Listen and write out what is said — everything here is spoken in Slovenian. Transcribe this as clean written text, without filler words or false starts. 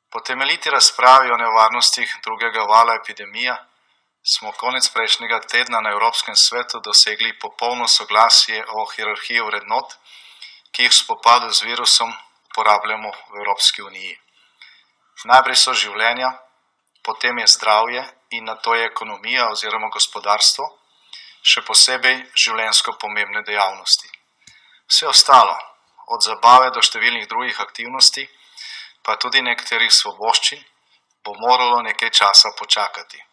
Po temeljiti razpravi o nevarnostih drugega vala epidemije smo konec prejšnjega tedna na Evropskem svetu dosegli popolno soglasje o hierarhiji vrednot, ki jih v spopadu z virusom uporabljamo v Evropski uniji. Najprej so življenja, potem je zdravje in nato je ekonomija oziroma gospodarstvo, še posebej življenjsko pomembne dejavnosti. Vse ostalo, od zabave do številnih drugih aktivnosti, pa tudi nekaterih svoboščin, bo moralo nekaj časa počakati.